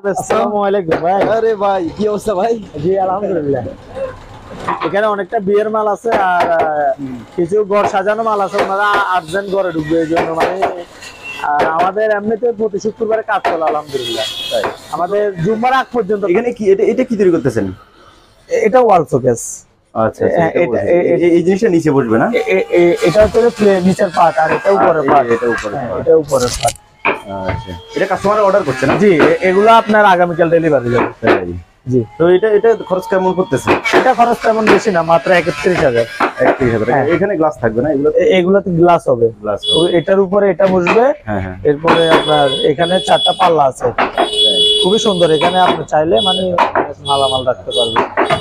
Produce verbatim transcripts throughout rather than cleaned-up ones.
আসসালামু আলাইকুম ভাই। আরে ভাই কি অবস্থা ভাই? জি আলহামদুলিল্লাহ। এখানে অনেকটা বিয়ের মাল আছে আর কিছু ঘর সাজানো মাল আছে, ওনারা আর্জেন্ট ঘরে ঢুকবে এই জন্য। মানে আমাদের এমনিতে প্রতি শুক্রবারে কাজ চলে আলহামদুলিল্লাহ। আমাদের জুম্মার আগ পর্যন্ত। এখানে কি এটা এটা কি তৈরি করতেছেন? এটা ওয়াল শোকেস। আচ্ছা আচ্ছা, এই জিনিসটা নিচে বসবে না? এটা হচ্ছে নিচের পার্ট আর এটা উপরের পার্ট। এটা উপরে, এটা উপরের পার্ট। আচ্ছা, এটা কাস্টমার অর্ডার করছে না? জি, এগুলো আপনার আগামীকাল ডেলিভারি যাবে। জি, তো এটা এটা খরচ কেমন করতেছে? এটা খরচ তেমন বেশি না, মাত্র একত্রিশ হাজার। একত্রিশ হাজার। এখানে গ্লাস থাকবে না? এগুলো এগুলোতে গ্লাস হবে। গ্লাস এটার উপরে এটা বসবে। হ্যাঁ হ্যাঁ। এরপরে আপনার এখানে চারটা পাল্লা আছে, খুবই সুন্দর। এখানে আপনি চাইলে মানে মালামাল রাখতে পারবেন।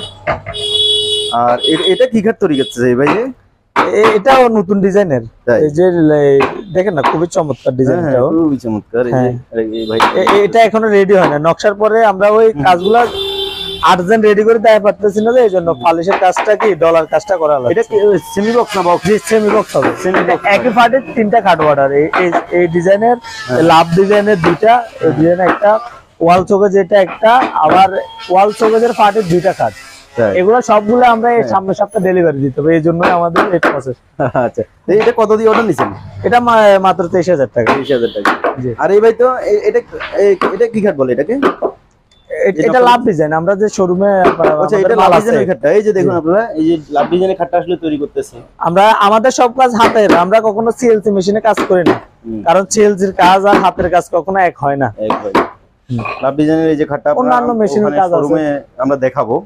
আর এটা কি ঘাট তৈরি করতেছে ভাই? এটাও নতুন ডিজাইনের। এই যে দেখেন না, খুবই চমৎকার ডিজাইন। এটাও খুবই চমৎকার। এই ভাই এটা এখনো রেডি হয় না। নকশার পরে আমরা ওই কাজগুলো আর্জেন্ট রেডি করে দেয় পারতেছি না, এই জন্য পলিশের কাজটা কি ডলার কাজটা করা লাগে। এটা কি সেমি বক্স না বক্স? জি, সেমি বক্স হবে। সেমি বক্স একই পার্টের তিনটা কাট অর্ডার। এই এই ডিজাইনের লাভ ডিজাইনের দুইটা, এই ডিজাইনের একটা, ওয়াল চোখে যেটা একটা, আবার ওয়াল চোখের পার্টের দুইটা কাট। এগুলো সবগুলো আমরা এই সামনের সপ্তাহে ডেলিভারি দিতে হবে, এই জন্যই আমাদের এই প্রসেস। আচ্ছা, এটা কত দিয়ে অর্ডার নিছেন? এটা মাত্র তেইশ হাজার টাকা। তেইশ হাজার টাকা। জি। আর এই ভাই তো এটা এটা কি ঘাট বলে এটাকে? এটা লাভ ডিজাইন। আমরা যে শোরুমে, আচ্ছা এটা লাভ ডিজাইনের খাটটা। এই যে দেখুন আপনারা, এই যে লাভ ডিজাইনের খাটটা আসলে তৈরি করতেছে। আমরা আমাদের সব কাজ হাতের, আমরা কখনো সিএলসি মেশিনে কাজ করি না, কারণ সিএলসির কাজ আর হাতের কাজ কখনো এক হয় না। এক হয় না। লাভ ডিজাইনের এই যে খাটটা অন্যান্য মেশিনের কাজ আছে, শোরুমে আমরা দেখাবো।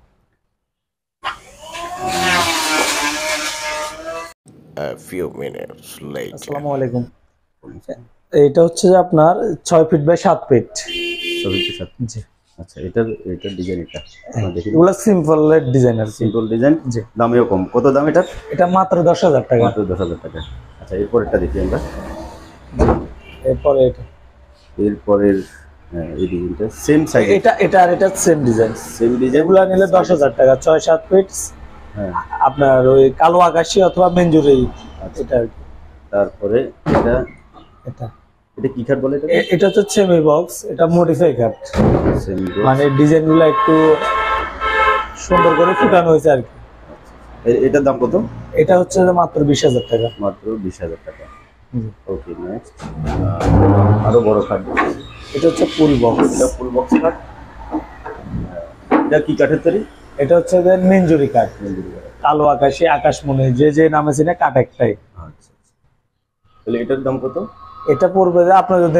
A few minutes later. আসসালামু আলাইকুম। এটা হচ্ছে যে আপনার ছয় ফিট বাই সাত ফিট। ছয় ফিট সাত। জি। আচ্ছা, এটার এটার ডিজাইন এটা আমরা দেখি। এগুলো সিম্পল ডিজাইন আর সিম্পল ডিজাইন। জি। দামও কম। কত দাম এটা? এটা মাত্র দশ হাজার টাকা। মাত্র দশ হাজার টাকা। আচ্ছা, এরপরটা দেখি আমরা। এরপরে এটা, এরপরের হ্যাঁ এই ডিজাইনটা সেম সাইজ। এটা এটা আর এটা সেম ডিজাইন। Same design. এগুলো নিলে দশ হাজার টাকা। ছয় সাত ফিট। হ্যাঁ, আপনার ওই কালো আকাশী অথবা মেঞ্জুরি। এটা তারপরে এটা এটা এটা কি কাট বলে? এটা এটা হচ্ছে সেমি বক্স। এটা মডিফাই কাট। সেমি বক্স মানে ডিজাইনগুলো একটু সুন্দর করে ফুটানো হয়েছে আর কি। এটার দাম কত? এটা হচ্ছে মাত্র বিশ হাজার টাকা। মাত্র বিশ হাজার টাকা। ওকে, নেক্সট আরো বড় কাট। এটা হচ্ছে ফুল বক্স। এটা ফুল বক্স কাট। এটা কি কাঠের তৈরি? এটা হচ্ছে মেঞ্জুরি কাঠ। কালো আকাশী, আকাশমণি, যে যে নামে চিনে কাঠ একটাই। আচ্ছা, তাহলে এটার দাম কত? এটা পড়বে যে আপনার যদি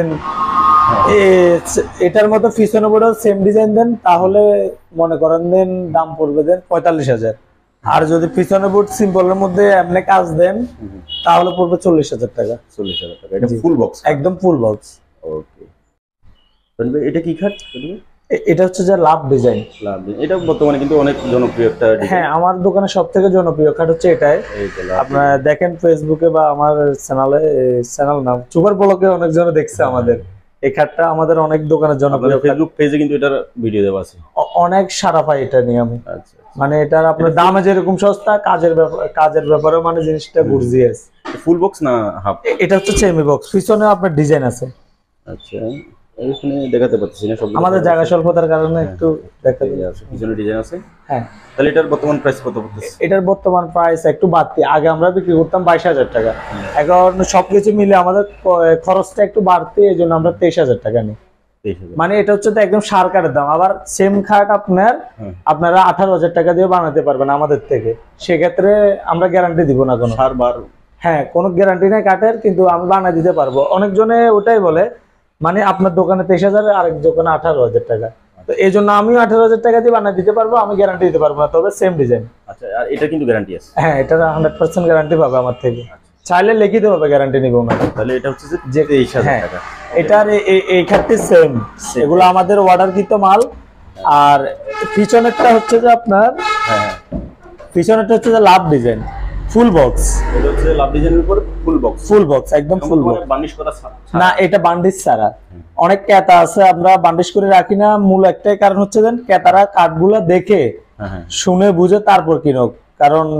এটার মতো পিছনে বোর্ডও সেম ডিজাইন দেন, তাহলে মনে করেন দেন দাম পড়বে দেন পঁয়তাল্লিশ হাজার। আর যদি পিছনে বোর্ড সিম্পলের মধ্যে এমনি কাজ দেন, তাহলে পড়বে চল্লিশ হাজার টাকা। চল্লিশ হাজার টাকা। এটা ফুল বক্স, একদম ফুল বক্স। ওকে। এটা কি কাঠ? এটা হচ্ছে যে লাভ ডিজাইন। লাভ ডিজাইন এটা বর্তমানে কিন্তু অনেক জনপ্রিয় একটা ডিজাইন। হ্যাঁ, আমার দোকানে সবথেকে জনপ্রিয় কাঠ হচ্ছে এটাই। আপনারা দেখেন ফেসবুকে বা আমার চ্যানেলে, চ্যানেল নাম সুপার ব্লগে অনেকজন দেখছে আমাদের এই কাঠটা। আমাদের অনেক দোকানের জনপ্রিয়। ফেসবুক পেজে কিন্তু এটার ভিডিও দেওয়া আছে। অনেক সাড়া পাই এটা নিয়ে আমি। আচ্ছা, মানে এটার আপনার দামে যেরকম সস্তা, কাজের কাজের ব্যাপারে মানে জিনিসটা গর্জিয়াস। ফুল বক্স না হাফ? এটা হচ্ছে সেমি বক্স। পিছনে আপনার ডিজাইন আছে। আচ্ছা, এখানে দেখাতে পাচ্ছি না সব, আমাদের জায়গা স্বল্পতার কারণে একটু দেখাতে আছে। পিছনে ডিজাইন আছে। হ্যাঁ, তাহলে এটার বর্তমান প্রাইস কত পড়তেছে? এটার বর্তমান প্রাইস একটু বাড়তি। আগে আমরা বিক্রি করতাম বাইশ হাজার টাকা। এখন সবকিছু মিলে আমাদের খরচটা একটু বাড়তি, এই জন্য আমরা তেইশ হাজার টাকা নিই। মানে এটা হচ্ছে তো একদম সার কাঠের দাম। আবার সেম খাট আপনার আপনারা আঠারো হাজার টাকা দিয়ে বানাতে পারবেন আমাদের থেকে। সেক্ষেত্রে আমরা গ্যারান্টি দিব না কোনো। সার বার হ্যাঁ, কোনো গ্যারান্টি নাই কাঠের, কিন্তু আমি বানিয়ে দিতে পারবো। অনেকজনে ওটাই বলে, মানে আপনার দোকানে তেইশ হাজার, আরেক দোকানে আঠারো হাজার টাকা। তো এই জন্য আমিও আঠারো হাজার টাকা দিয়ে বানিয়ে দিতে পারবো, আমি গ্যারান্টি দিতে পারবো না, তবে সেম ডিজাইন। আচ্ছা, আর এটা কিন্তু গ্যারান্টি আছে? হ্যাঁ, এটা হান্ড্রেড পার্সেন্ট গ্যারান্টি পাবে আমার থেকে। চাইলে লিখিত ভাবে গ্যারান্টি নিব না। তাহলে এটা হচ্ছে যে তেইশ হাজার টাকা। এটার এই খাটটি সেম। এগুলো আমাদের অর্ডারকৃত মাল। আর পিছনেরটা হচ্ছে যে আপনার, হ্যাঁ পিছনেরটা হচ্ছে যে লাভ ডিজাইন ফুল বক্স। এটা হচ্ছে লাভ ডিজাইনের উপর ফুল বক্স। ফুল বক্স, একদম ফুল বক্স। বার্নিশ করা না, এটা বান্ডিশ ছাড়া। অনেক ক্রেতা আছে, আমরা বান্ডিশ করে রাখি না। মূল একটাই কারণ হচ্ছে যে ক্রেতারা কাঠগুলো দেখে শুনে বুঝে তারপর কিনুক। কারণ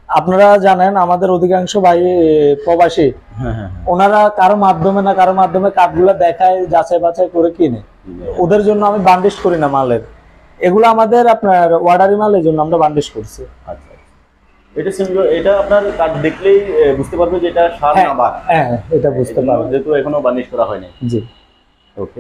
আপনারা জানেন আমাদের অধিকাংশ ভাই প্রবাসী, হ্যাঁ হ্যাঁ ওনারা কারো মাধ্যমে না কারো মাধ্যমে কাঠগুলো দেখায়, যাচাই বাছাই করে কিনে। ওদের জন্য আমি বান্ডিশ করি না মালের, এগুলো আমাদের আপনার অর্ডারি মালের জন্য আমরা বান্ডিশ করছি। আচ্ছা, এটা সিম্পল, এটা আপনার কাঠ দেখলেই বুঝতে পারবে যে এটা সার না বাট। হ্যাঁ, এটা বুঝতে পারবে, যেহেতু এখনো বার্নিশ করা হয়নি। জি। ওকে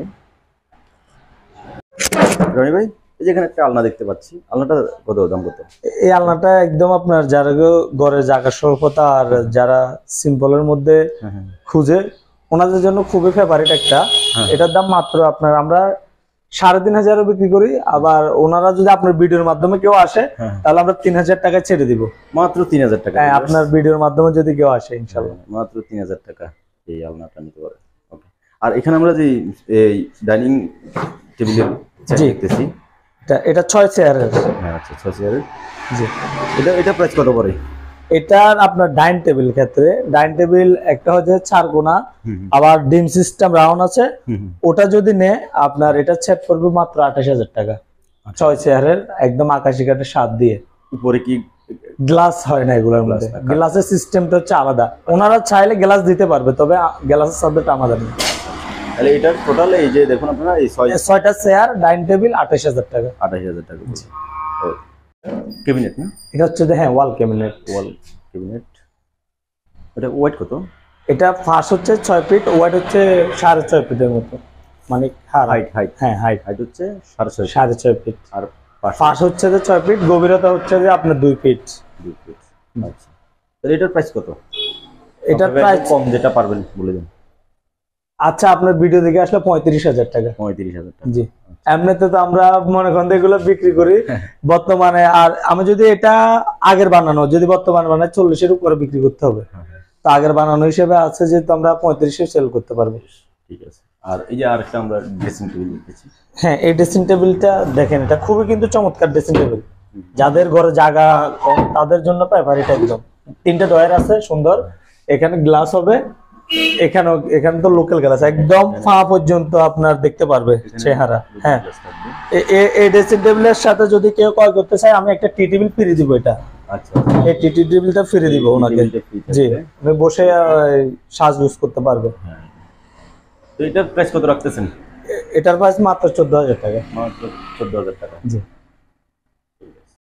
রনি ভাই, এই যে এখানে একটা আলনা দেখতে পাচ্ছি, আলনাটা কত দাম কত? এই আলনাটা একদম আপনার যারা ঘরে জায়গা স্বল্পতা আর যারা সিম্পলের মধ্যে খুঁজে, ওনাদের জন্য খুবই ফেভারিট একটা। এটার দাম মাত্র আপনার আমরা সাড়ে তিন হাজারও বিক্রি করি। আবার ওনারা যদি আপনার ভিডিওর মাধ্যমে কেউ আসে তাহলে আমরা তিন হাজার টাকা ছেড়ে দিব। মাত্র তিন হাজার টাকা? হ্যাঁ, আপনার ভিডিওর মাধ্যমে যদি কেউ আসে ইনশাল্লাহ মাত্র তিন হাজার টাকা এই আলনাটা নিতে পারে। ওকে, আর এখানে আমরা যে এই ডাইনিং টেবিলের চেয়ার দেখতেছি, এটা এটা ছয় চেয়ারের। হ্যাঁ আচ্ছা, ছয় চেয়ারের। জি, এটা এটা প্রাইস কত পড়ে? এটার আপনার ডাইনিং টেবিল ক্ষেত্রে, ডাইনিং টেবিল একটা হচ্ছে চার কোনা, আবার ডিম সিস্টেম রাউন্ড আছে, ওটা যদি নে আপনার এটা সেট করবে মাত্র আঠাশ হাজার টাকা। ছয় চেয়ারের একদম আকাশি কাঠের স্বাদ দিয়ে। উপরে কি গ্লাস হয় না এগুলোর মধ্যে, গ্লাসের সিস্টেমটা হচ্ছে আলাদা। ওনারা চাইলে গ্লাস দিতে পারবে, তবে গ্লাসের সাবজেক্ট আমাদের না। তাহলে এটার টোটাল এই যে দেখুন আপনারা এই ছয়টা চেয়ার ডাইনিং টেবিল আঠাশ হাজার টাকা। আঠাশ হাজার টাকা। ক্যাবিনেট না এটা হচ্ছে হ্যাঁ ওয়াল ক্যাবিনেট। ওয়াল ক্যাবিনেট, এটা ওয়েট কত? এটা ফার্স্ট হচ্ছে ছয় ফিট, ওয়েট হচ্ছে সাড়ে ছয় ফিটের মতো, মানে হাইট হাইট হ্যাঁ হাইট হাইট হচ্ছে সাড়ে ছয় সাড়ে ছয় ফিট। আর ফার্স্ট হচ্ছে যে ছয় ফিট, গভীরতা হচ্ছে যে আপনার দুই ফিট। দুই ফিট আচ্ছা। তাহলে এটার প্রাইস কত? এটার প্রাইস কম যেটা পারবেন বলে দিন। আচ্ছা, আপনার ভিডিও দেখে আসলে পঁয়ত্রিশ হাজার টাকা। পঁয়ত্রিশ হাজার টাকা, জি। এমনিতে তো আমরা মনে করেন এগুলো বিক্রি করি বর্তমানে, আর আমি যদি এটা আগের বানানো যদি বর্তমানে বানাই চল্লিশের উপরে বিক্রি করতে হবে। তো আগের বানানো হিসেবে আছে যে আমরা পঁয়ত্রিশে সেল করতে পারবো। ঠিক আছে। আর এই যে আরেকটা আমরা ড্রেসিং টেবিল দেখতেছি, হ্যাঁ এই ড্রেসিং টেবিলটা দেখেন, এটা খুবই কিন্তু চমৎকার ড্রেসিং টেবিল। যাদের ঘরে জায়গা কম তাদের জন্য ফেভারিট একদম। তিনটা ডয়ার আছে সুন্দর, এখানে গ্লাস হবে, এখানে এখানে তো লোকাল গ্লাস একদম পা পর্যন্ত আপনার দেখতে পারবে চেহারা। হ্যাঁ, এই ড্রেসিং টেবিলের সাথে যদি কেউ ক্রয় করতে চায় আমি একটা টি টেবিল ফ্রি দিব। এটা আচ্ছা, এই টি টেবিলটা ফ্রি দিব ওনাকে। জি, আপনি বসে সাজগোজ করতে পারবে। তো এটার প্রাইস কত রাখতেছেন? এটার প্রাইস মাত্র চোদ্দ হাজার টাকা। মাত্র চোদ্দ হাজার টাকা। জি।